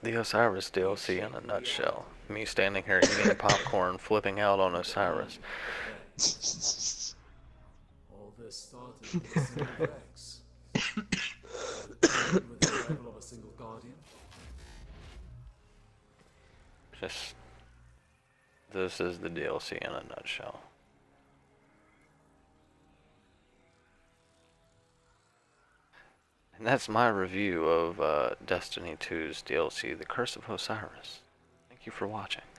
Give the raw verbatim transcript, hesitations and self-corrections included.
The Osiris D L C in a nutshell. Me standing here eating popcorn, flipping out on Osiris. All this started with a single Rex. With the arrival of a single Guardian. Just, this is the D L C in a nutshell. And that's my review of uh, Destiny two's D L C, The Curse of Osiris. Thank you for watching.